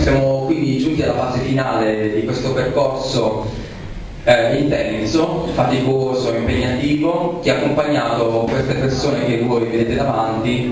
Siamo quindi giunti alla fase finale di questo percorso intenso, faticoso, impegnativo, che ha accompagnato queste persone che voi vedete davanti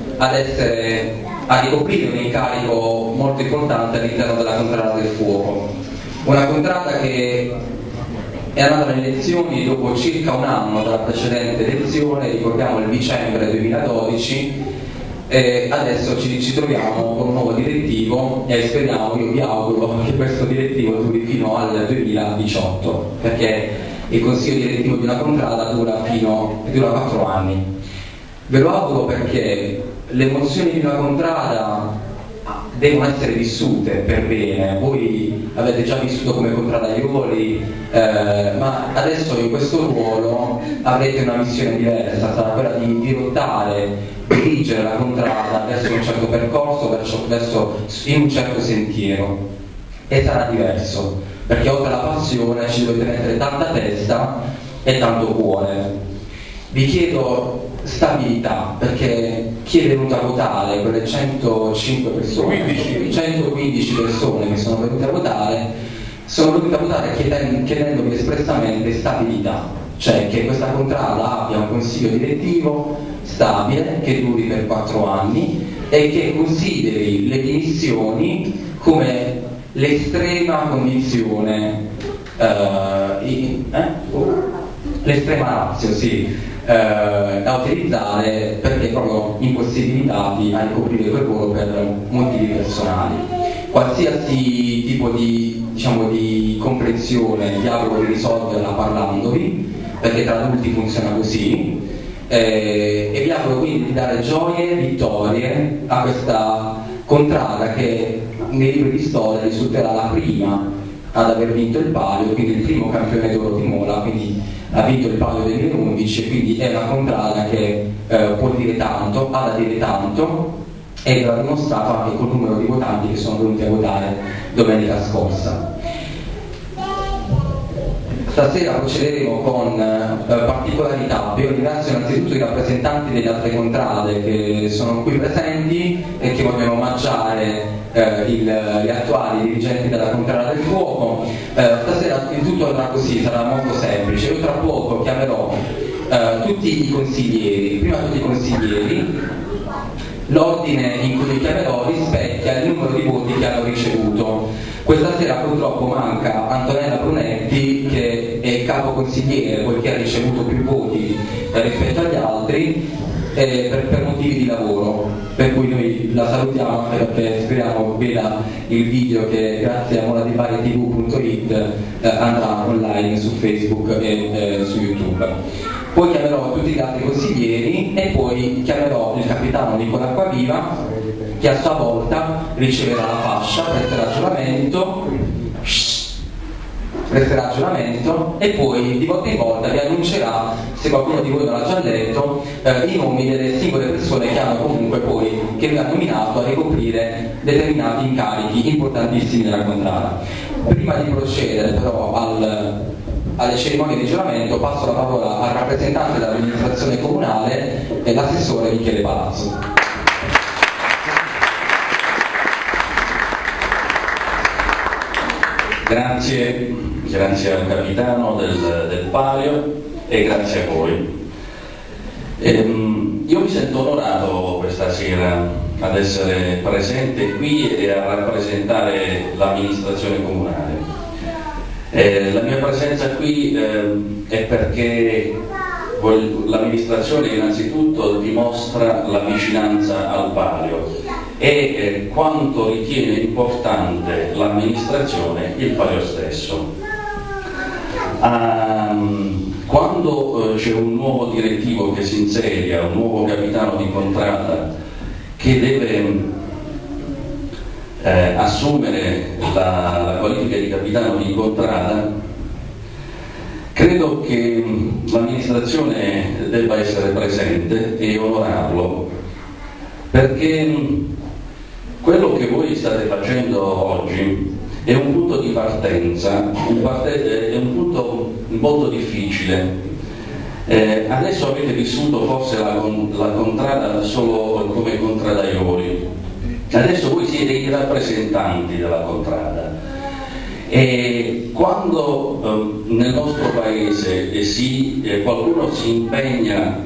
a ricoprire un incarico molto importante all'interno della Contrada del Fuoco. Una contrada che è andata alle elezioni dopo circa un anno dalla precedente elezione, ricordiamo il dicembre 2012, e adesso ci troviamo con un nuovo direttivo e speriamo, io vi auguro, che questo direttivo duri fino al 2018, perché il consiglio direttivo di una contrada dura 4 anni. Ve lo auguro perché le emozioni di una contrada devono essere vissute per bene. Voi avete già vissuto come contradaioli, ma adesso in questo ruolo avrete una missione diversa, sarà quella di dirottare, dirigere la contrada verso un certo percorso, in un certo sentiero, e sarà diverso, perché oltre alla passione ci dovete mettere tanta testa e tanto cuore. Vi chiedo stabilità, perché chi è venuto a votare, quelle 105 persone, 115 persone che sono venute a votare, chiedendovi espressamente stabilità, cioè che questa contrada abbia un consiglio direttivo stabile, che duri per 4 anni e che consideri le dimissioni come l'estrema condizione, l'estrema ratio, sì, da utilizzare, perché proprio impossibilitati a ricoprire quel ruolo per motivi personali. Qualsiasi tipo di comprensione vi auguro di risolverla parlandovi, perché tra adulti funziona così, e vi auguro quindi di dare gioie e vittorie a questa contrada che nei libri di storia risulterà la prima ad aver vinto il palio, quindi il primo campione d'oro di Mola, quindi ha vinto il palio del 2011, quindi è una contrada che può dire tanto, ha da dire tanto, e l'ha dimostrato anche col numero di votanti che sono venuti a votare domenica scorsa. Stasera procederemo con particolarità. Io ringrazio innanzitutto i rappresentanti delle altre contrade che sono qui presenti e che vogliono omaggiare gli attuali dirigenti della Contrada del Fuoco. Stasera il tutto andrà così, sarà molto semplice. Io tra poco chiamerò tutti i consiglieri, prima tutti i consiglieri. L'ordine in cui li chiamerò rispecchia il numero di voti che hanno ricevuto. Questa sera purtroppo manca Antonella Brunetti, che è capo consigliere, poiché ha ricevuto più voti rispetto agli altri, per motivi di lavoro, per cui noi la salutiamo, anche perché speriamo veda il video che grazie a moladibari.tv.it andrà online su Facebook e su YouTube. Poi chiamerò tutti gli altri consiglieri e poi chiamerò il capitano Nicola Acquaviva, che a sua volta riceverà la fascia, presterà giuramento e poi di volta in volta vi annuncerà, se qualcuno di voi non l'ha già letto, i nomi delle singole persone che lui ha nominato a ricoprire determinati incarichi importantissimi della contrada. Prima di procedere però alle cerimonie di giuramento passo la parola al rappresentante dell'amministrazione comunale e l'assessore Michele Palazzo. Grazie al capitano del Palio e grazie a voi. Io mi sento onorato questa sera ad essere presente qui e a rappresentare l'amministrazione comunale. La mia presenza qui è perché l'amministrazione innanzitutto dimostra la vicinanza al Palio e quanto ritiene importante l'amministrazione il Palio stesso. Quando c'è un nuovo direttivo che si inseria, un nuovo capitano di contrada che deve assumere la qualifica di capitano di contrada, credo che l'amministrazione debba essere presente e onorarlo, perché quello che voi state facendo oggi è un punto di partenza, è un punto molto difficile. Adesso avete vissuto forse la contrada solo come contradaioli, Adesso voi siete i rappresentanti della contrada e quando nel nostro paese qualcuno si impegna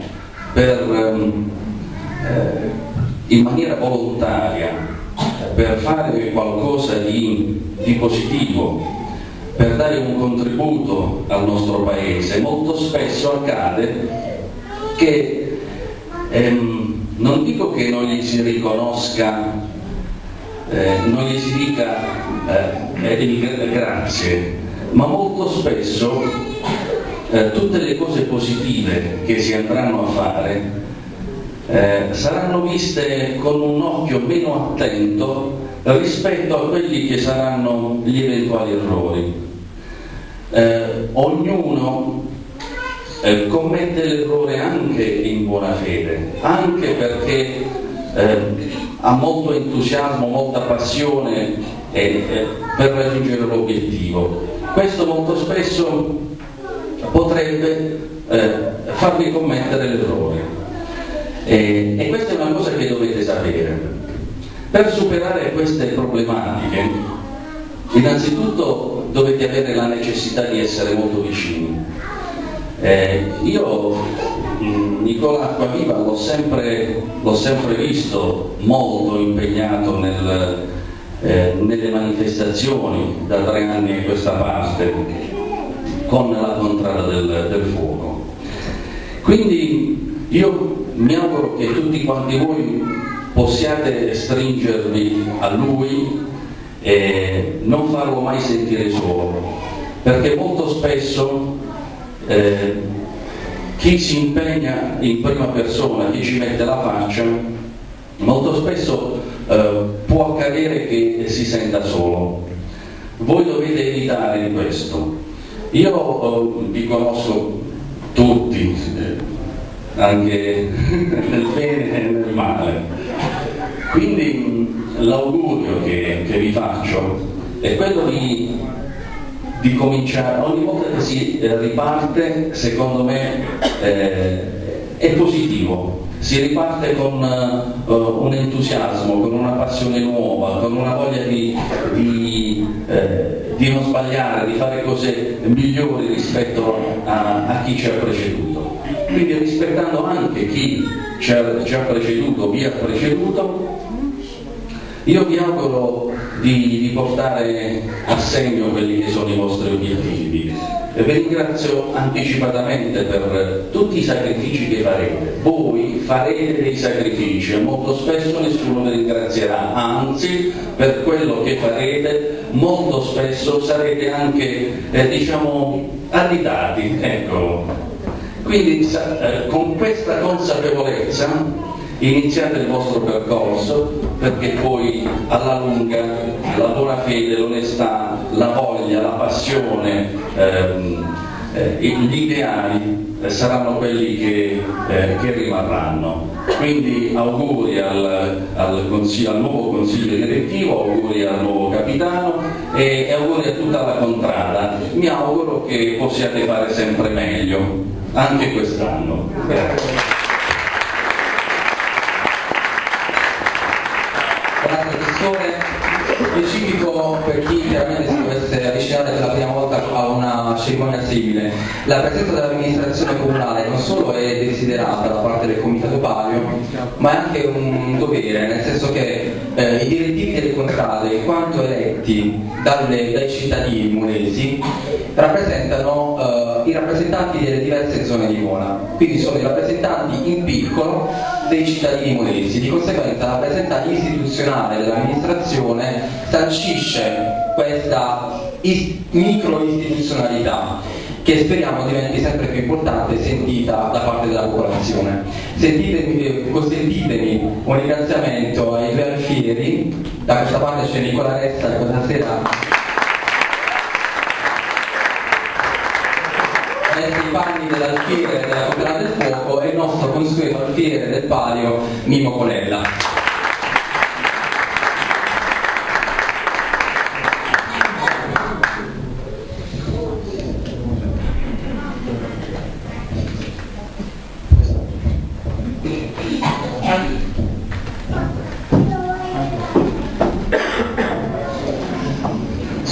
in maniera volontaria per fare qualcosa di positivo, per dare un contributo al nostro paese, molto spesso accade che non dico che non gli si riconosca, non gli si dica grazie, ma molto spesso tutte le cose positive che si andranno a fare saranno viste con un occhio meno attento rispetto a quelli che saranno gli eventuali errori. Ognuno commette l'errore anche in buona fede, anche perché ha molto entusiasmo, molta passione per raggiungere l'obiettivo. Questo molto spesso potrebbe farvi commettere l'errore. E questa è una cosa che dovete sapere. Per superare queste problematiche, innanzitutto dovete avere la necessità di essere molto vicini. Io Nicola Acquaviva l'ho sempre visto molto impegnato nelle manifestazioni da 3 anni a questa parte con la contrada del fuoco. Quindi io mi auguro che tutti quanti voi possiate stringervi a lui e non farlo mai sentire solo, perché molto spesso chi si impegna in prima persona, chi ci mette la faccia, molto spesso può accadere che si senta solo. Voi dovete evitare questo. Io vi conosco tutti, anche nel bene e nel male, quindi l'augurio che vi faccio è quello di cominciare, ogni volta che si riparte, secondo me è positivo, si riparte con un entusiasmo, con una passione nuova, con una voglia di non sbagliare, di fare cose migliori rispetto a chi ci ha preceduto. Quindi rispettando anche chi ci ha preceduto, vi ha preceduto, io vi auguro di portare a segno quelli che sono i vostri obiettivi. Vi ringrazio anticipatamente per tutti i sacrifici che farete. Voi farete dei sacrifici e molto spesso nessuno vi ringrazierà, anzi per quello che farete molto spesso sarete anche additati. Ecco. Quindi con questa consapevolezza iniziate il vostro percorso, perché poi alla lunga la buona fede, l'onestà, la voglia, la passione, gli ideali saranno quelli che rimarranno. Quindi auguri al nuovo consiglio direttivo, auguri al nuovo capitano e auguri a tutta la contrada. Mi auguro che possiate fare sempre meglio, anche quest'anno. Grazie. Grazie professore. Specifico per chi chiaramente si dovesse avvicinare per la prima volta a una cerimonia simile. La presenza dell'amministrazione comunale non solo è desiderata da parte del Comitato Palio, ma è anche un dovere, nel senso che i direttivi delle contrade, in quanto eletti dai cittadini monesi, rappresentano i rappresentanti delle diverse zone di Imola, quindi sono i rappresentanti in piccolo dei cittadini monesi. Di conseguenza la presenza istituzionale dell'amministrazione sancisce questa micro-istituzionalità che speriamo diventi sempre più importante e sentita da parte della popolazione. Consentitemi un ringraziamento ai due alfieri. Da questa parte c'è Nicola Ressa, che questa sera i panni dell'alfiere della Contrada del Fuoco e il nostro consueto alfiere del Palio, Mimo Colella.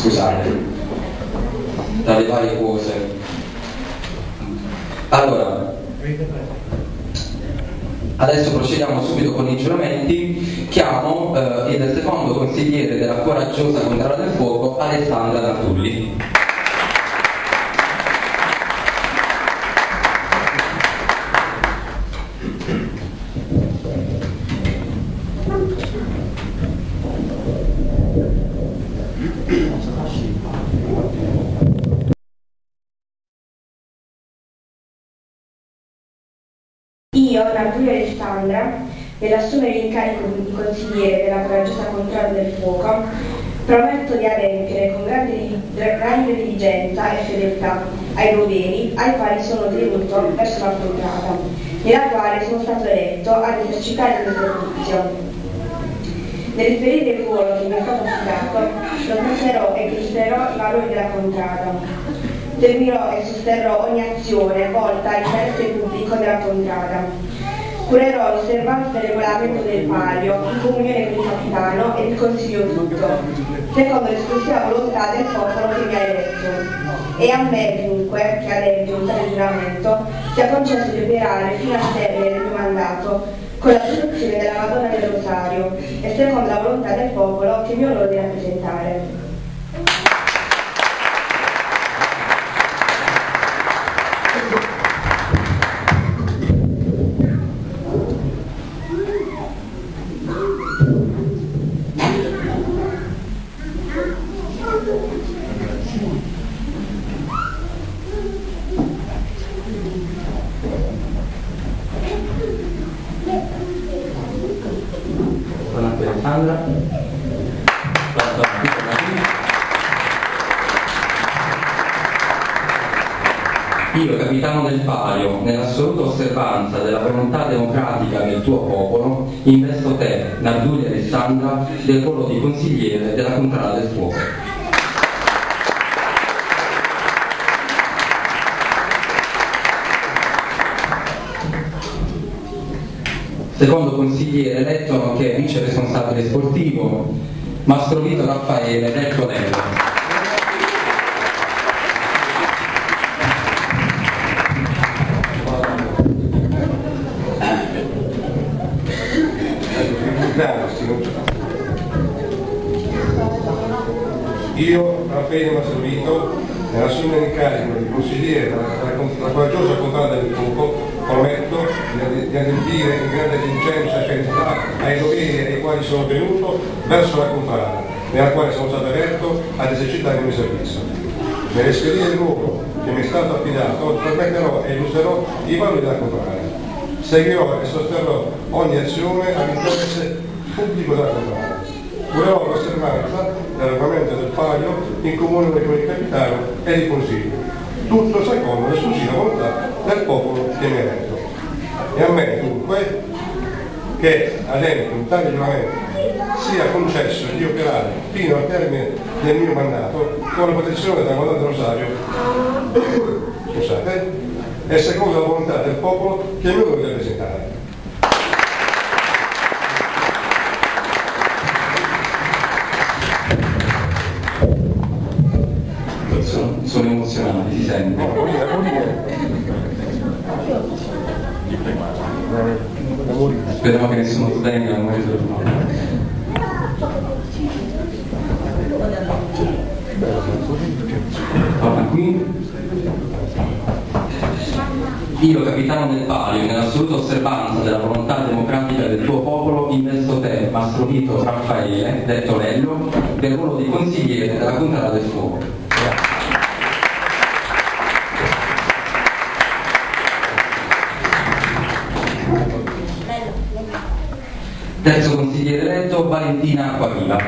scusate, tra le varie cose. Allora, adesso procediamo subito con i giuramenti. Chiamo il secondo consigliere della coraggiosa Contrada del Fuoco, Alessandra Natulli. Io, Natulli Alessandra, nell'assumere l'incarico di consigliere della coraggiosa Contrada del Fuoco, prometto di adempiere con grande diligenza e fedeltà ai doveri ai quali sono tenuto verso la Contrada, nella quale sono stato eletto ad esercitare il mio servizio. Nell'esperire il ruolo che mi è stato affidato, protetterò e illustrerò i valori della Contrada. Seguirò e sosterrò ogni azione volta all'interesse pubblico della Contrada. Curerò l'osservanza del regolamento del palio, in comunione con il capitano e il consiglio tutto, secondo l'esclusiva volontà del popolo che mi ha eletto. E a me dunque, che adempio un tale giuramento, sia concesso di operare fino al termine del mio mandato con la protezione della Madonna del Rosario e secondo la volontà del popolo che mi onoro di rappresentare. Io, capitano del Palio, nell'assoluta osservanza della volontà democratica del tuo popolo, investo te, Natulli Alessandra, del ruolo di consigliere della Contrada del Fuoco. Secondo consigliere eletto nonché vice responsabile sportivo, Mastro Vito Raffaele del Colello. Io, Raffaele Mastro Vito, nell'assumere l'incarico di consigliere della coraggiosa Contrada del Fuoco, prometto di adempiere in grande diligenza e fedeltà ai doveri ai quali sono tenuto verso la Contrada, nella quale sono stato eletto ad esercitare il mio servizio. Nell'esperire il ruolo che mi è stato affidato, permetterò e illustrerò i valori della Contrada. Seguirò e sosterrò ogni azione all'interesse pubblico della Contrada. Curerò l'osservanza del regolamento del palio in comune con il capitano e il consiglio, tutto secondo l'esclusiva volontà del popolo che mi ha eletto. E a me dunque, che adempio un tale giuramento, sia concesso di operare fino al termine del mio mandato con la protezione della Madonna del Rosario, scusate, e secondo la volontà del popolo che mi onoro di rappresentare. Sono emozionati, si sente. Speriamo che nessuno svenga al momento del finale. Torna qui. Io, capitano del Palio, nell'assoluta osservanza della volontà democratica del tuo popolo, investo te, Mastro Vito Raffaele, detto Lello, del ruolo di consigliere della Contrada del Fuoco. Terzo consigliere eletto, Valentina Acquaviva.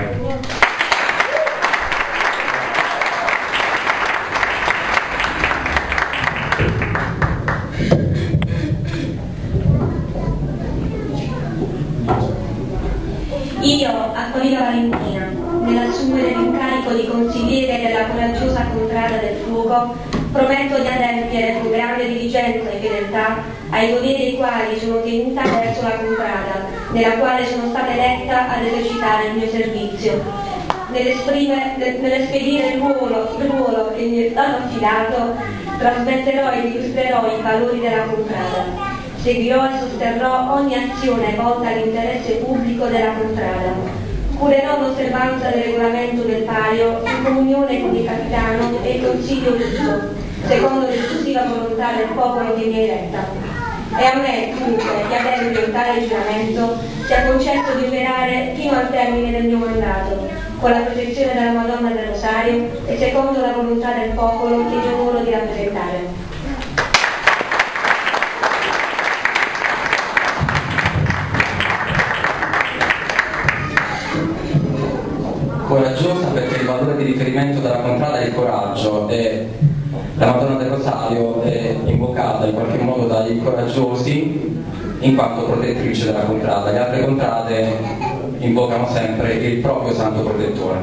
Io, Acquaviva Valentina, nell'assumere l'incarico di consigliere della coraggiosa Contrada del Fuoco, prometto di adempiere con grande diligenza e fedeltà ai doveri ai quali sono tenuta verso la Contrada, nella quale sono stata eletta ad esercitare il mio servizio. nell'espedire il ruolo che mi è stato affidato, trasmetterò ed illustrerò i valori della contrada. Seguirò e sosterrò ogni azione volta all'interesse pubblico della contrada. Curerò l'osservanza del regolamento del Palio in comunione con il capitano e il consiglio giusto, secondo l'esclusiva volontà del popolo che mi ha eletta. E a me, dunque, che adempio tale giuramento, sia concesso di operare fino al termine del mio mandato, con la protezione della Madonna del Rosario e secondo la volontà del popolo che mi onoro di rappresentare. Coraggiosa perché il valore di riferimento della contrada è il coraggio e la Madonna del Rosario è invocata in qualche modo dai coraggiosi in quanto protettrice della contrada. Le altre contrade invocano sempre il proprio santo protettore.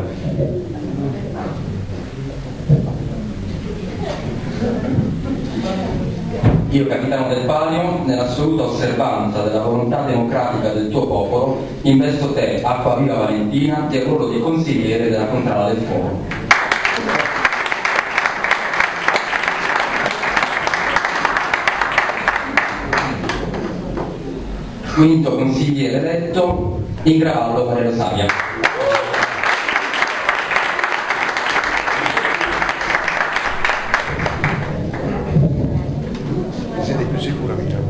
Io, capitano del Palio, nell'assoluta osservanza della volontà democratica del tuo popolo, investo te, Acquaviva Valentina, del ruolo di consigliere della contrada del fuoco. Quinto consigliere eletto, Ingravallo Maria Rosaria. Siete più sicura,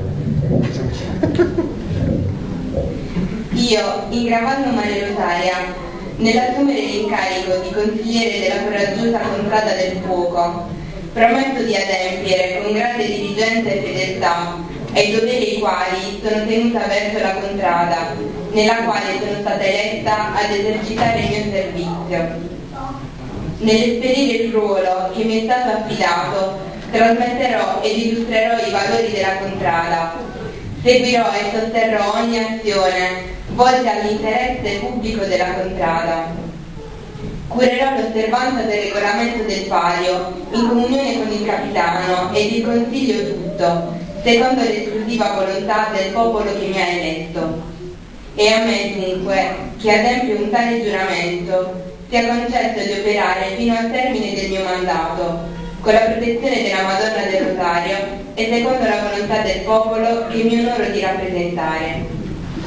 Io, Ingravallo Maria Rosaria, nell'assumere l'incarico di consigliere della coraggiosa contrada del fuoco, prometto di adempiere con grande diligenza e fedeltà ai doveri i quali sono tenuta verso la contrada, nella quale sono stata eletta ad esercitare il mio servizio. Nell'esperire il ruolo che mi è stato affidato, trasmetterò ed illustrerò i valori della contrada. Seguirò e sosterrò ogni azione volta all'interesse pubblico della contrada. Curerò l'osservanza del regolamento del Palio in comunione con il capitano ed il consiglio tutto, secondo l'esclusiva volontà del popolo che mi ha eletto. E a me dunque, che adempio un tale giuramento, sia concesso di operare fino al termine del mio mandato, con la protezione della Madonna del Rosario e secondo la volontà del popolo che mi onoro di rappresentare.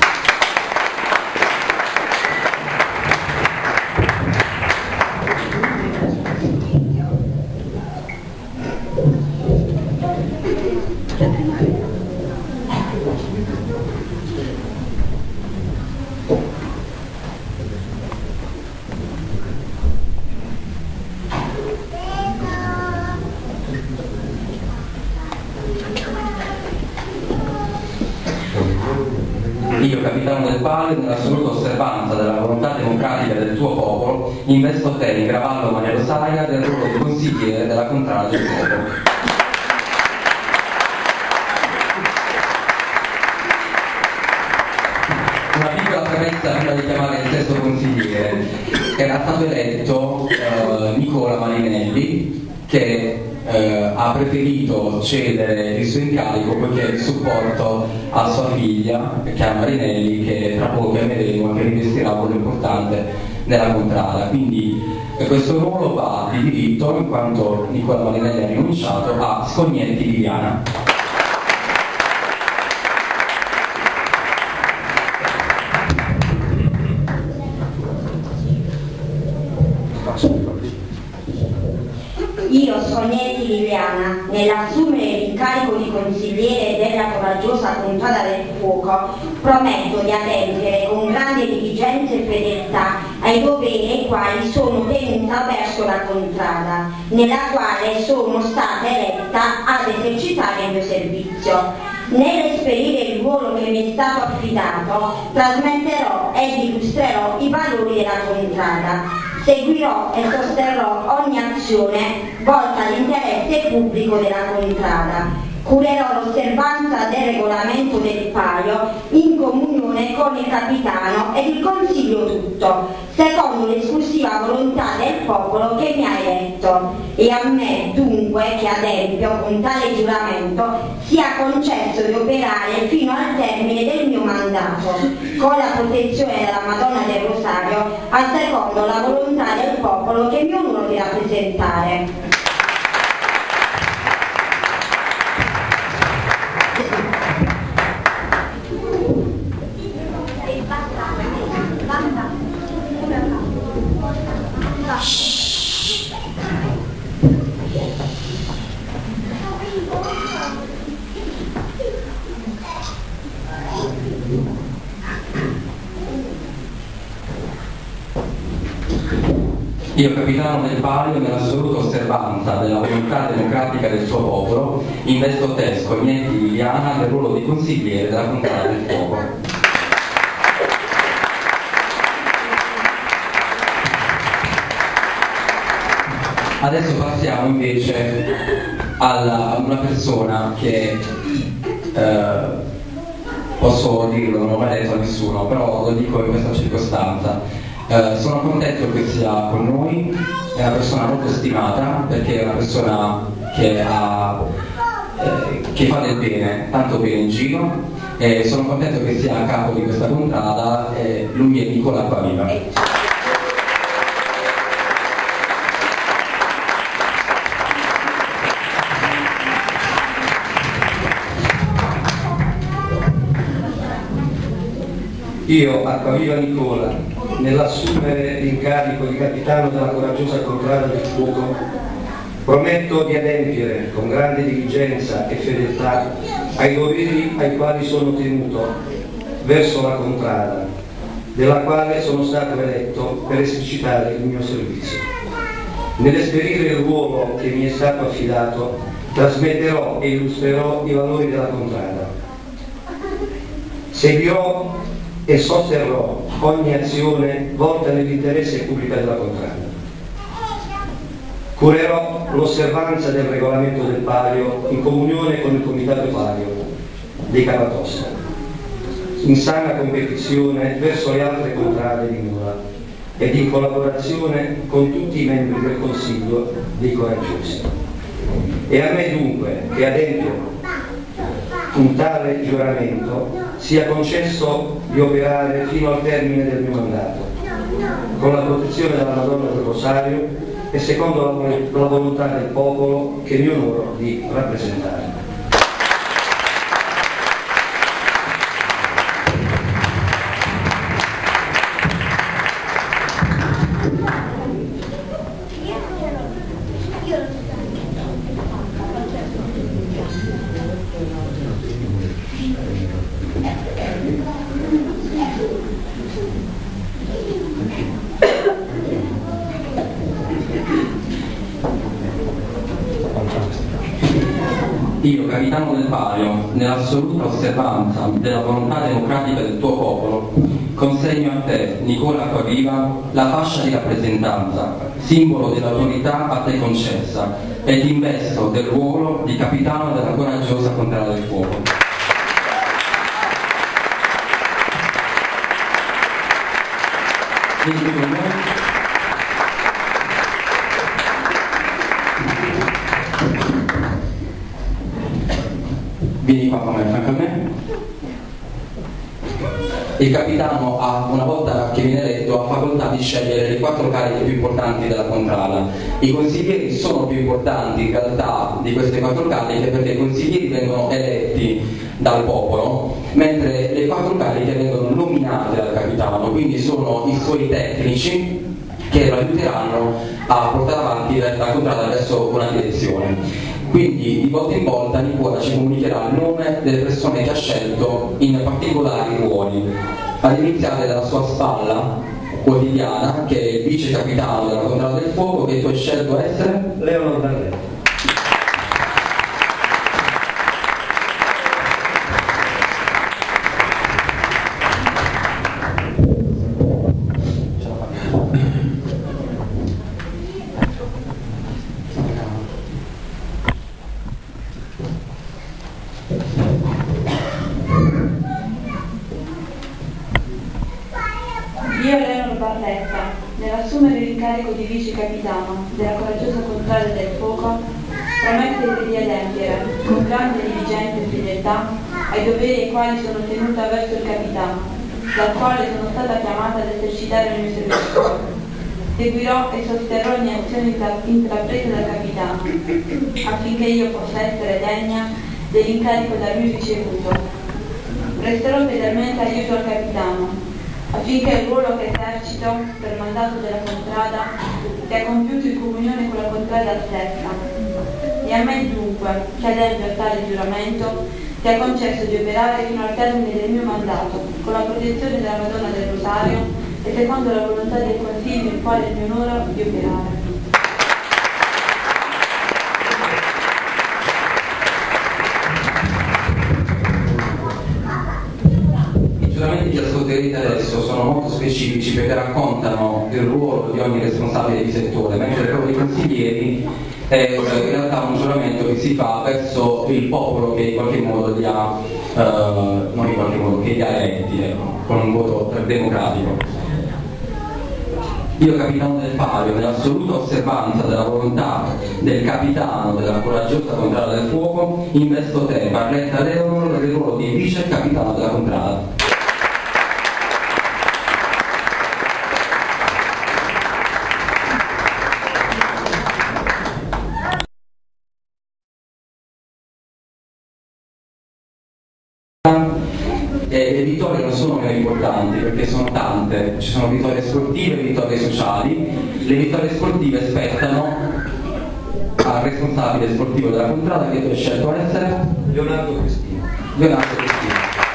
Io, capitano del Palio, nell'assoluta osservanza della volontà democratica del tuo popolo, investo te, Ingravallo Maria Rosaria, del ruolo di consigliere della contrada del fuoco. Una piccola premessa prima di chiamare il sesto consigliere. Era stato eletto Nicola Marinelli, che ha preferito cedere il suo incarico poiché il supporto a sua figlia, Chiara Marinelli, che tra poco chiameremo, che rivestirà un ruolo importante nella contrada. Quindi questo ruolo va di diritto, in quanto Nicola Marinelli ha rinunciato, a Scognetti Liliana. Io, Scognetti Liliana, nell'assumere l'incarico di consigliere della coraggiosa contrada del fuoco, prometto di adempiere con grande diligenza e fedeltà ai doveri ai quali sono tenuta verso la contrada, nella quale sono stata eletta ad esercitare il mio servizio. Nell'esperire il ruolo che mi è stato affidato, trasmetterò ed illustrerò i valori della contrada. Seguirò e sosterrò ogni azione volta all'interesse pubblico della contrada. Curerò l'osservanza del regolamento del Palio in comunione con il capitano ed il consiglio tutto, secondo l'esclusiva volontà del popolo che mi ha eletto. E a me, dunque, che adempio con tale giuramento, sia concesso di operare fino al termine del mio mandato, con la protezione della Madonna del Rosario, secondo la volontà del popolo che mi onoro di rappresentare. Io, capitano del Palio, nell'assoluta osservanza della volontà democratica del suo popolo, investo te, Scognetti Liliana, del ruolo di consigliere della Contrada del Fuoco. Adesso passiamo invece a una persona che posso dirlo, non l'ho mai detto a nessuno, però lo dico in questa circostanza. Sono contento che sia con noi, è una persona molto stimata perché è una persona che fa del bene, tanto bene in giro, e sono contento che sia a capo di questa contrada, lui è Nicola Acquaviva. Io, Acquaviva Nicola, nell'assumere l'incarico di capitano della coraggiosa Contrada del Fuoco, prometto di adempiere con grande diligenza e fedeltà ai doveri ai quali sono tenuto verso la Contrada, della quale sono stato eletto per esercitare il mio servizio. Nell'esperire il ruolo che mi è stato affidato, trasmetterò e illustrerò i valori della Contrada. Seguirò e sosterrò ogni azione volta nell'interesse pubblico della Contrada. Curerò l'osservanza del regolamento del Palio in comunione con il Comitato Palio dei Cavatosta, in sana competizione verso le altre contrade di Mura ed in collaborazione con tutti i membri del Consiglio dei Coraggiosi. E a me dunque, che adempio un tale giuramento, sia concesso di operare fino al termine del mio mandato, con la protezione della Madonna del Rosario e secondo la volontà del popolo che mi onoro di rappresentare. Io, capitano del Palio, nell'assoluta osservanza della volontà democratica del tuo popolo, consegno a te, Nicola Acquaviva, la fascia di rappresentanza, simbolo dell'autorità a te concessa, e ti investo del ruolo di capitano della coraggiosa Contrada del Fuoco. Vieni con me. Vieni qua con me, fianco a me. Il capitano, una volta che viene eletto, ha facoltà di scegliere le 4 cariche più importanti della contrada. I consiglieri sono più importanti in realtà di queste 4 cariche perché i consiglieri vengono eletti dal popolo, mentre le 4 cariche vengono nominate dal capitano, quindi sono i suoi tecnici che lo aiuteranno a portare avanti la contrada verso una direzione. Quindi di volta in volta Nicola ci comunicherà il nome delle persone che ha scelto in particolari ruoli, ad iniziare dalla sua spalla quotidiana, che è il vice capitano della Contrada del Fuoco, che tu hai scelto essere Leonor Barretti. Io, Leonor Barletta, nell'assumere l'incarico di vice capitano della coraggiosa Contrada del Fuoco, prometto di adempiere con grande diligenza e fedeltà ai doveri ai quali sono tenuta verso il capitano, dal quale sono stata chiamata ad esercitare il mio servizio. Seguirò e sosterrò ogni azione intrapresa dal capitano, affinché io possa essere degna dell'incarico da lui ricevuto. Presterò fedelmente aiuto al capitano, affinché il ruolo che esercito per mandato della contrada sia compiuto in comunione con la contrada stessa. E a me dunque, che adempio a tale giuramento, sia concesso di operare fino al termine del mio mandato, con la protezione della Madonna del Rosario e secondo la volontà del Consiglio il quale mi onora di operare. I giuramenti che ascolterete adesso sono molto specifici perché raccontano il ruolo di ogni responsabile di settore, mentre il ruolo dei consiglieri è in realtà un giuramento che si fa verso il popolo che in qualche modo li ha, non in qualche modo, che li ha eletti, con un voto democratico. Io, capitano del Palio, nell'assoluta osservanza della volontà del capitano della coraggiosa contrada del fuoco, investo te, Barletta Leonor, del ruolo di vice capitano della contrada. Le vittorie non sono meno importanti perché sono tante, ci sono vittorie sportive e vittorie sociali. Le vittorie sportive spettano al responsabile sportivo della contrada, che tu hai scelto essere Leonardo Cristino. Leonardo Cristino.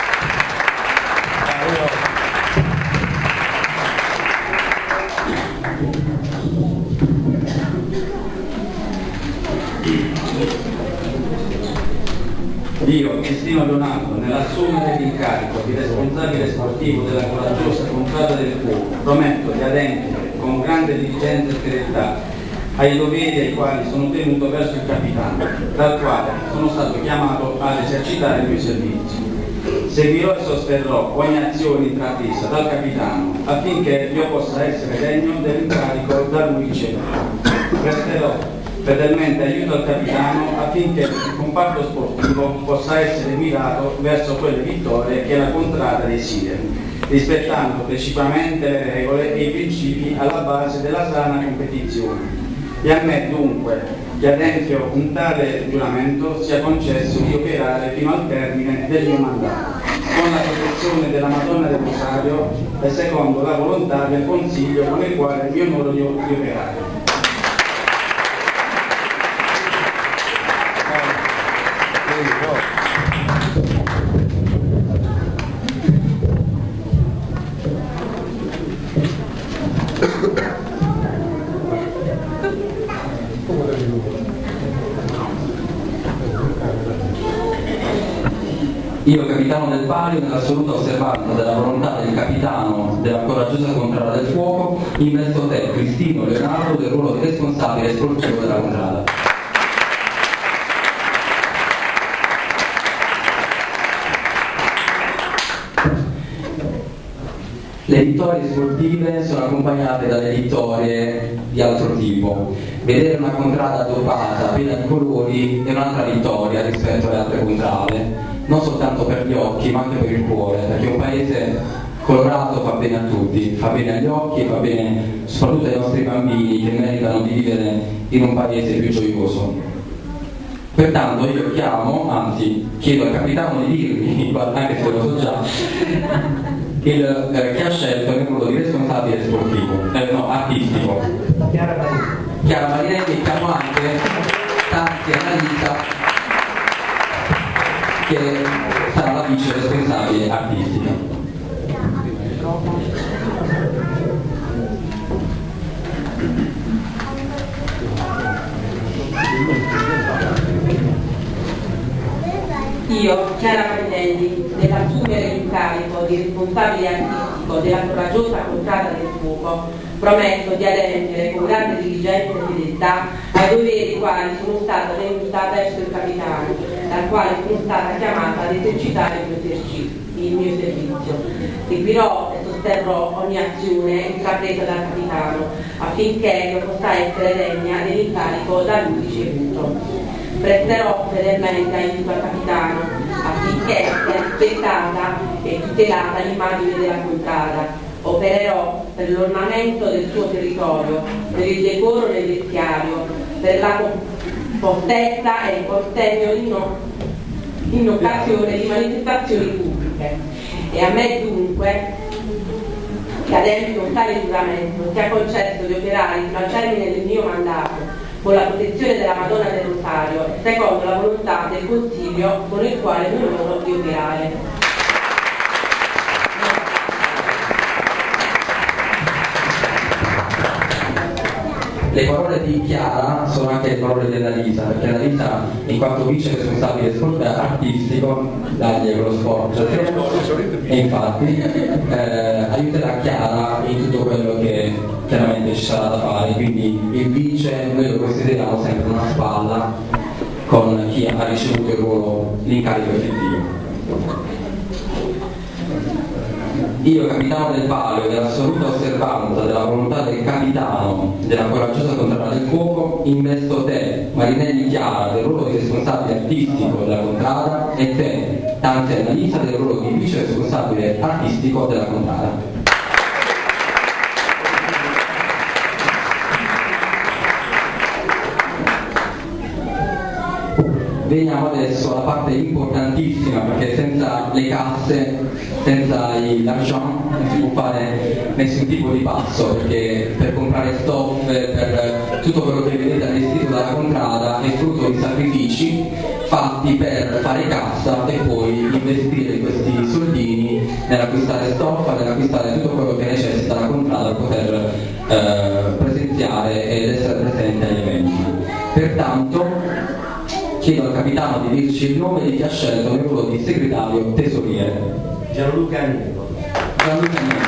Io, Cristino Leonardo, nell'assumere l'incarico di responsabile sportivo della coraggiosa contrada del fuoco, prometto di adempiere con grande diligenza e fedeltà ai doveri ai quali sono tenuto verso il capitano, dal quale sono stato chiamato ad esercitare i miei servizi. Seguirò e sosterrò ogni azione intrapresa dal capitano affinché io possa essere degno dell'incarico da lui ricevuto. Presterò fedelmente aiuto al capitano affinché il comparto sportivo possa essere mirato verso quelle vittorie che la contrada desidera, rispettando principalmente le regole e i principi alla base della sana competizione. E a me dunque, che adempio un tale giuramento, sia concesso di operare fino al termine del mio mandato, con la protezione della Madonna del Rosario e secondo la volontà del Consiglio con il quale mi onoro di operare. Io, capitano del Palio, nell'assoluta osservanza della volontà del capitano della coraggiosa contrada del fuoco, investo te, Cristino Leonardo, del ruolo di responsabile sportivo della contrada. Le vittorie sportive sono accompagnate dalle vittorie di altro tipo. Vedere una contrada dopata, piena di colori, è un'altra vittoria rispetto alle altre contrade, non soltanto per gli occhi ma anche per il cuore, perché un paese colorato fa bene a tutti, fa bene agli occhi e fa bene soprattutto ai nostri bambini che meritano di vivere in un paese più gioioso. Pertanto io chiedo al capitano di dirmi, anche se lo so già, che ha scelto il ruolo di responsabile sportivo, artistico. Chiara Marinelli, chiamo anche Tanti Annalisa, che sarà la vice responsabile artistica. Io, Chiara Marinelli, nell'assumere l'incarico di responsabile artistico della coraggiosa contrada del fuoco, prometto di adempiere con grande diligenza e fedeltà ai doveri quali sono stata tenuta verso il capitano, dal quale sono stata chiamata ad esercitare il mio servizio. Seguirò e sosterrò ogni azione intrapresa dal capitano, affinché io possa essere degna dell'incarico da lui ricevuto. Presterò fedelmente aiuto al capitano, affinché sia rispettata e tutelata l'immagine della contrada. Opererò per l'ornamento del suo territorio, per il decoro nel vestiario, per la compostezza e il cortegno in occasione di manifestazioni pubbliche. E a me dunque, che adempio un tale giuramento, sia concesso di operare fino al termine del mio mandato con la protezione della Madonna del Rosario, secondo la volontà del Consiglio con il quale mi onoro di operare. Le parole di Chiara sono anche le parole di Annalisa, perché Annalisa, in quanto vice responsabile artistico, dagli con lo sport, e infatti aiuterà Chiara in tutto quello che chiaramente ci sarà da fare, quindi il vice noi lo consideriamo sempre una spalla con chi ha ricevuto il ruolo, l'incarico effettivo. Io, capitano del Palio, dell'assoluta osservanza della volontà del capitano della coraggiosa contrada del fuoco, investo te, Marinelli Chiara, del ruolo di responsabile artistico della contrada e te, Tante Annalisa, del ruolo di vice responsabile artistico della contrada. Veniamo adesso alla parte importantissima, perché senza le casse, senza i l'argent non si può fare nessun tipo di passo, perché per comprare stoffe, per tutto quello che vedete allestito dalla contrada è frutto di sacrifici fatti per fare cassa e poi investire questi soldini nell'acquistare stoffa, nell'acquistare tutto quello che necessita la contrada per poter presenziare ed essere presente agli eventi. Pertanto chiedo al capitano di dirci il nome di chi ha scelto nel ruolo di segretario tesoriere. Gianluca Agnello. Gianluca Agnello.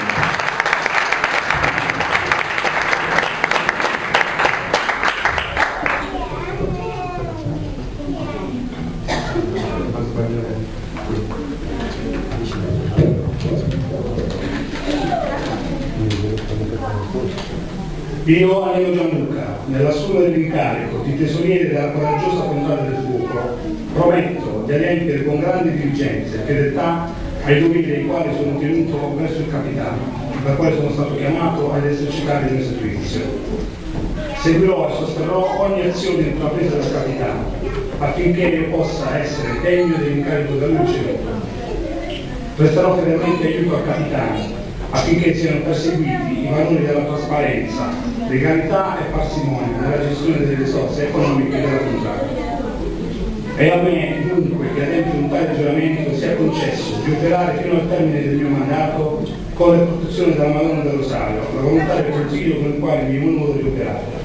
Io, Agnello Gianluca, nell'assumere l'incarico di tesoriere della coraggiosa contrada del fuoco, prometto di adempiere con grande diligenza e fedeltà ai doveri ai quali sono tenuto verso il capitano, dal quale sono stato chiamato ad esercitare il mio servizio. Seguirò e sosterrò ogni azione intrapresa dal capitano, affinché io possa essere degno dell'incarico da lui ricevuto. Presterò fedelmente aiuto al capitano, affinché siano perseguiti i valori della trasparenza, legalità e parsimonia nella gestione delle risorse economiche della contrada. E a me, dunque, che adempio un tale giuramento, sia concesso di operare fino al termine del mio mandato con la protezione della Madonna del Rosario, la volontà del Consiglio con il quale mi onoro di operare.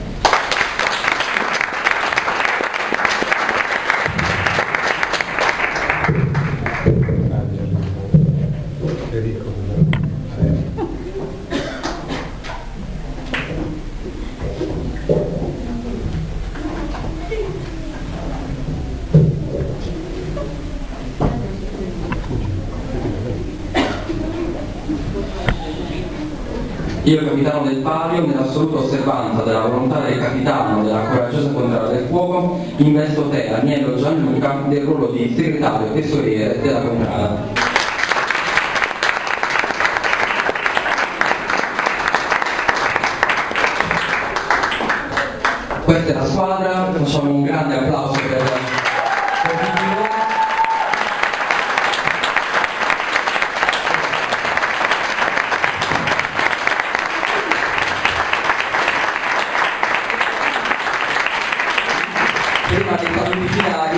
Io, capitano del Palio, nell'assoluta osservanza della volontà del capitano della coraggiosa contrada del fuoco, investo te, Agnello Gianluca, del ruolo di segretario tesoriere della contrada. Questa è la squadra, facciamo un grande applauso per prima dei saluti finali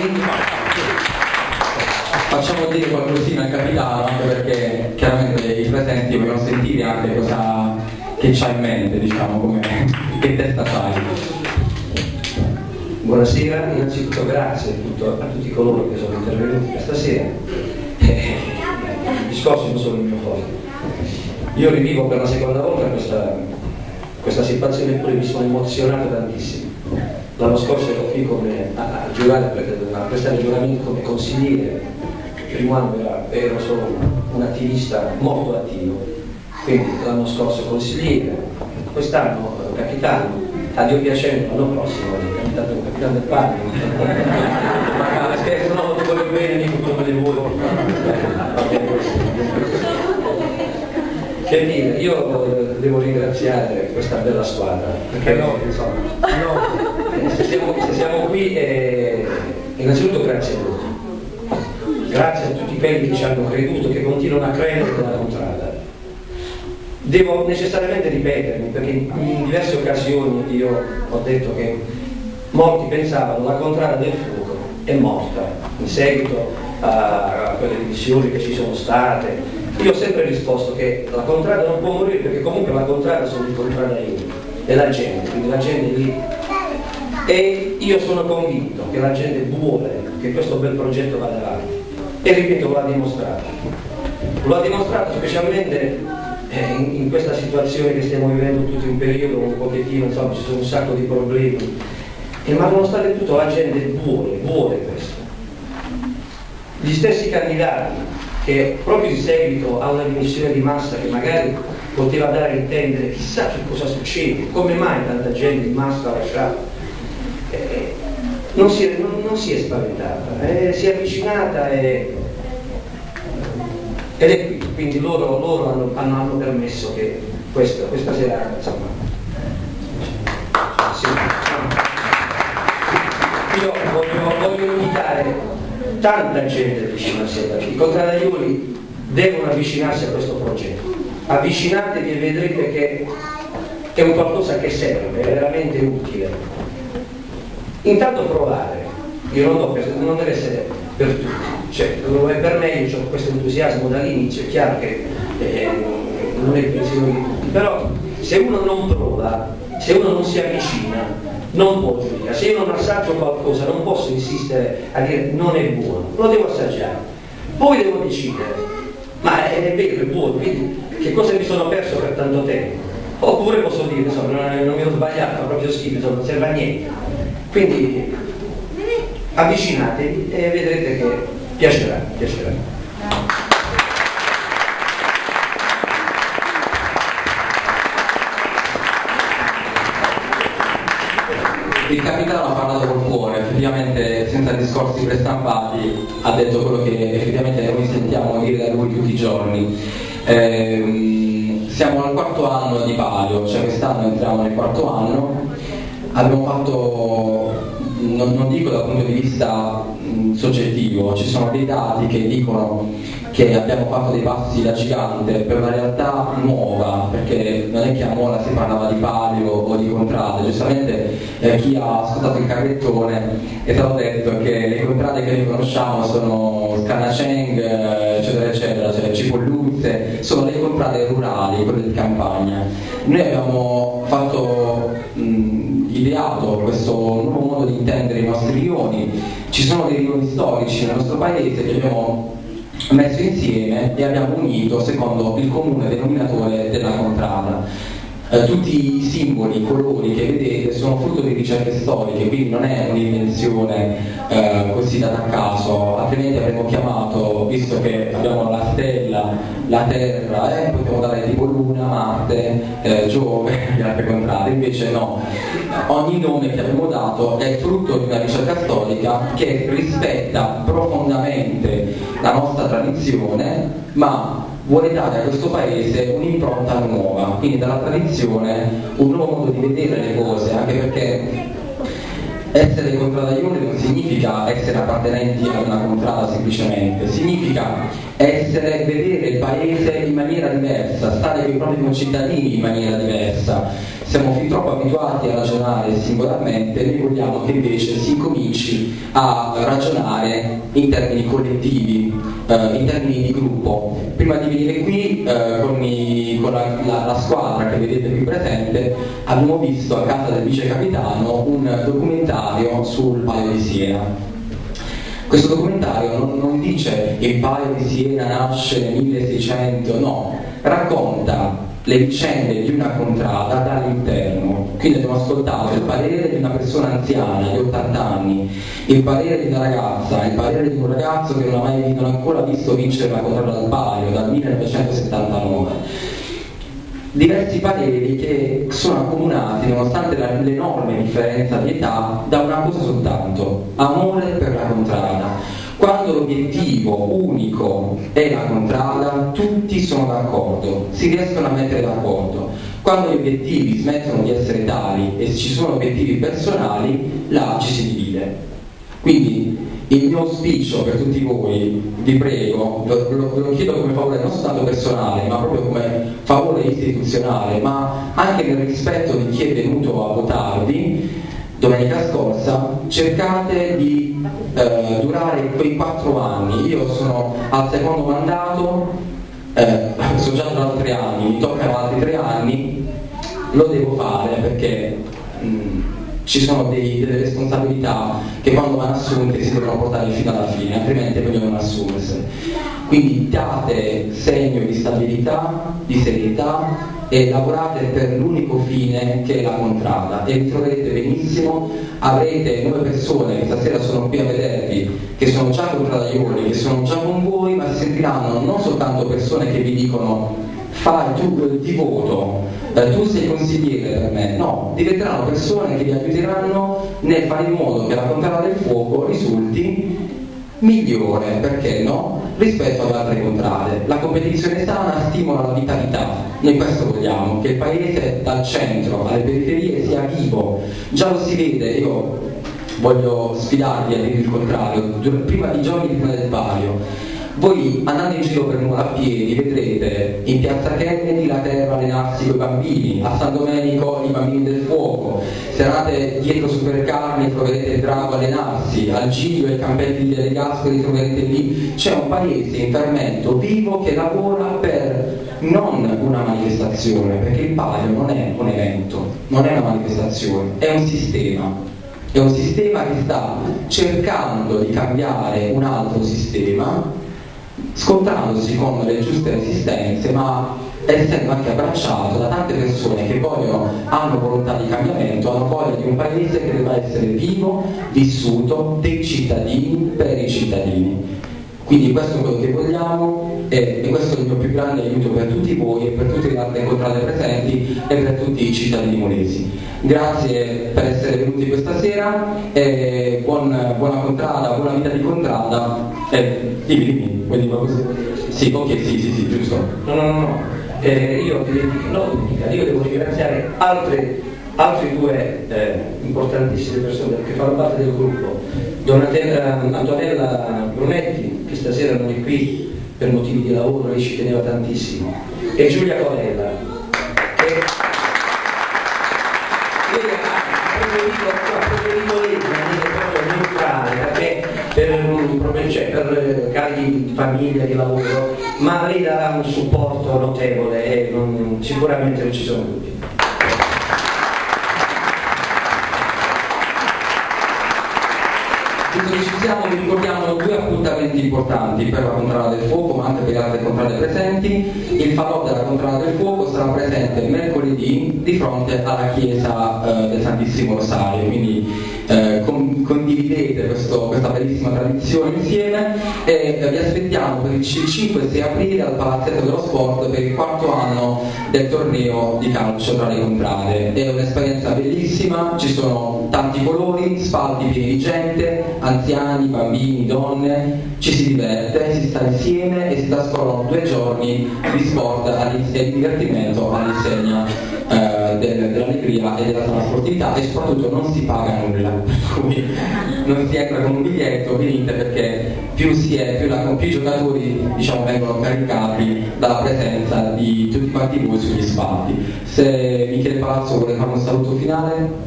facciamo dire qualcosina al capitano, anche perché chiaramente i presenti vogliono sentire anche cosa che c'ha in mente, diciamo, come che testa c'hai. Buonasera, innanzitutto grazie a tutti coloro che sono intervenuti questa sera. I discorsi non sono il mio forte. Io rivivo per la seconda volta questa situazione, eppure mi sono emozionato tantissimo. L'anno scorso ero qui a giurare, a prestare giuramento come consigliere. Il primo anno ero solo un attivista molto attivo, quindi l'anno scorso consigliere, quest'anno capitano. a Dio piacendo l'anno prossimo è capitato un capitano del padre. Ma scherzo, no, ti voglio bene, dico come le vuoi. Che dire, io devo ringraziare questa bella squadra, perché se siamo qui innanzitutto grazie a tutti. Grazie a tutti quelli che ci hanno creduto, che continuano a credere nella contrada. Devo necessariamente ripetermi, perché in diverse occasioni io ho detto che molti pensavano la contrada del fuoco è morta in seguito a quelle divisioni che ci sono state. Io ho sempre risposto che la contrada non può morire, perché comunque la contrada sono i contradaioli, è la gente, quindi la gente è lì. E io sono convinto che la gente vuole che questo bel progetto vada avanti. E ripeto, lo ha dimostrato. Lo ha dimostrato specialmente in questa situazione che stiamo vivendo tutto in periodo un pochettino, insomma, ci sono un sacco di problemi. Ma nonostante tutto la gente vuole questo. Gli stessi candidati che proprio in seguito a una dimissione di massa che magari poteva dare a intendere chissà che cosa succede, come mai tanta gente in massa ha lasciato, non si è spaventata, si è avvicinata ed è qui, quindi loro hanno permesso che questa sera, insomma, sì. Io voglio invitare tanta gente ad avvicinarsi a Davide. I contradaioli devono avvicinarsi a questo progetto. Avvicinatevi e vedrete che è un qualcosa che serve, è veramente utile. Intanto provare, io non deve essere per tutti, cioè per me io ho questo entusiasmo dall'inizio, è chiaro che non è il pensiero di tutti, però se uno non prova, se uno non si avvicina, non può giudicare. Se io non assaggio qualcosa non posso insistere a dire non è buono, lo devo assaggiare, poi devo decidere, ma è vero, è buono, quindi che cosa mi sono perso per tanto tempo? Oppure posso dire, insomma, non mi ho sbagliato, fa proprio schifo, insomma, non serve a niente. Quindi avvicinatevi e vedrete che piacerà. Il capitano ha parlato col cuore, effettivamente senza discorsi prestampati ha detto quello che effettivamente noi sentiamo dire da lui tutti i giorni. Siamo al 4º anno di Palio, cioè quest'anno entriamo nel 4º anno, abbiamo fatto, non dico dal punto di vista soggettivo, ci sono dei dati che dicono che abbiamo fatto dei passi da gigante per una realtà nuova, perché non è che a Mola si parlava di Palio o di contrade, giustamente chi ha ascoltato il carrettone è stato detto che le contrade che noi conosciamo sono Scanaceng, eccetera eccetera, cioè Cipolluzze, sono le contrade rurali, quelle di campagna. Noi abbiamo ideato questo nuovo modo di intendere i nostri rioni, ci sono dei rioni storici nel nostro paese che abbiamo messo insieme e abbiamo unito secondo il comune denominatore della contrada. Tutti i simboli, i colori che vedete sono frutto di ricerche storiche, quindi non è un'invenzione così data a caso, altrimenti avremmo chiamato, visto che abbiamo la stella, la terra, potremmo dare tipo Luna, Marte, Giove, le altre contrade, invece no. Ogni nome che abbiamo dato è frutto di una ricerca storica che rispetta profondamente la nostra tradizione, ma vuole dare a questo paese un'impronta nuova, quindi dalla tradizione un nuovo modo di vedere le cose, anche perché essere contradaioli non significa essere appartenenti ad una contrada semplicemente, significa vedere il paese in maniera diversa, stare con i propri concittadini in maniera diversa. Siamo fin troppo abituati a ragionare singolarmente, noi vogliamo che invece si incominci a ragionare in termini collettivi, in termini di gruppo. Prima di venire qui con la squadra che vedete qui presente abbiamo visto a casa del vice capitano un documentario sul Paio di Siena. Questo documentario non dice che il Paio di Siena nasce nel 1600, no, racconta le vicende di una contrada dall'interno. Quindi abbiamo ascoltato il parere di una persona anziana di 80 anni, il parere di una ragazza, il parere di un ragazzo che non ha ancora visto vincere la contrada del Palio dal 1979. diversi pareri che sono accomunati, nonostante l'enorme differenza di età, da una cosa soltanto: amore per la contrada. Quando l'obiettivo unico è la contrada, tutti sono d'accordo, si riescono a mettere d'accordo. Quando gli obiettivi smettono di essere tali e ci sono obiettivi personali, là ci si divide. Quindi il mio auspicio per tutti voi, vi prego, lo chiedo come favore non soltanto personale, ma proprio come favore istituzionale, ma anche nel rispetto di chi è venuto a votarvi domenica scorsa, cercate di durare quei 4 anni. Io sono al secondo mandato, sono già durato 3 anni, mi toccano altri 3 anni, lo devo fare perché ci sono delle responsabilità che quando vanno assunte si devono portare fino alla fine, altrimenti è meglio non assumersene. Quindi date segno di stabilità, di serietà e lavorate per l'unico fine che è la contrada, e vi troverete benissimo. Avrete 9 persone che stasera sono qui a vedervi, che sono già contradaioli, che sono già con voi, ma si sentiranno non soltanto persone che vi dicono fai tu, ti voto, tu sei consigliere per me, no, diventeranno persone che vi aiuteranno nel fare in modo che la contrada del fuoco risulti migliore, perché no, rispetto ad altre contrade. La competizione sana stimola la vitalità, noi questo vogliamo, che il paese dal centro alle periferie sia vivo, già lo si vede. Io voglio sfidarvi a dire il contrario, prima di giorni prima del Palio. Voi andando in giro per Nuola a piedi vedrete in piazza Kennedy la terra allenarsi con i bambini, a San Domenico i bambini del fuoco, se andate dietro Supercarni troverete il drago allenarsi, al Giglio e i campetti delle Gasperi troverete lì. C'è un paese in fermento vivo che lavora per non una manifestazione, perché il Palio non è un evento, non è una manifestazione, è un sistema. È un sistema che sta cercando di cambiare un altro sistema, scontrandosi con le giuste resistenze, ma essendo anche abbracciato da tante persone che hanno volontà di cambiamento, hanno voglia di un paese che deve essere vivo, vissuto, dei cittadini, per i cittadini. Quindi questo è quello che vogliamo e questo è il mio più grande aiuto per tutti voi e per tutte le altre contrade presenti e per tutti i cittadini molesi. Grazie per essere venuti questa sera e buona contrada, buona vita di contrada. Dimmi, vuoi dire così? Sì, ok, sì, giusto. No. Io devo ringraziare altre 2 importantissime persone che fanno parte del gruppo. Antonella Brunetti, che stasera non è qui per motivi di lavoro, lei ci teneva tantissimo, e Giulia Corella, che ha preferito lei in maniera proprio neutrale, perché per carichi di famiglia, di lavoro, ma lei darà un supporto notevole e sicuramente non ci sono dubbi. Ci siamo, vi ricordiamo 2 appuntamenti importanti per la Contrada del Fuoco, ma anche per le altre contrade presenti. Il falò della Contrada del Fuoco sarà presente mercoledì di fronte alla chiesa del Santissimo Rosario, quindi condividete questa bellissima tradizione insieme e vi aspettiamo per il 5 e 6 aprile al Palazzetto dello Sport per il 4º anno del torneo di calcio tra le contrade. È un'esperienza bellissima, ci sono tanti colori, spalti pieni di gente, anziani, bambini, donne, ci si diverte, si sta insieme e si trascorrono 2 giorni di sport e di divertimento all'insegna dell'allegria e della sana sportività, e soprattutto non si paga nulla, per cui non si entra con un biglietto, venite, perché più i giocatori vengono caricati dalla presenza di tutti quanti voi sugli spalti. Se Michele Palazzo vuole fare un saluto finale.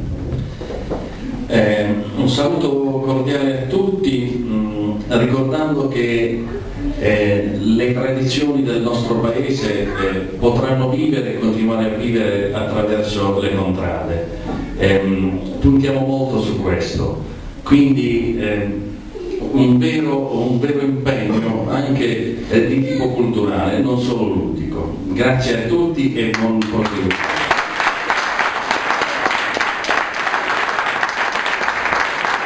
Un saluto cordiale a tutti, ricordando che le tradizioni del nostro paese potranno vivere e continuare a vivere attraverso le contrade. Puntiamo molto su questo, quindi un vero impegno anche di tipo culturale, non solo ludico. Grazie a tutti e buon proseguimento.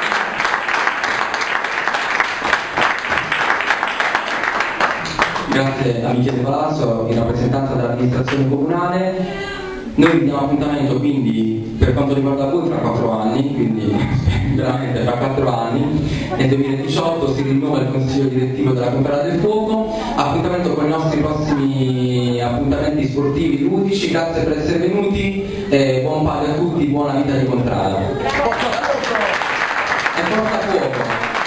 Grazie. grazie a Michele Palazzo in rappresentanza dell'amministrazione comunale. Noi vi diamo appuntamento quindi per quanto riguarda voi tra 4 anni, quindi veramente tra 4 anni, nel 2018 si rinnova il consiglio direttivo della Contrada del Fuoco, appuntamento con i nostri prossimi appuntamenti sportivi ludici, grazie per essere venuti, buon paio a tutti, buona vita di Contrada. E forza fuoco!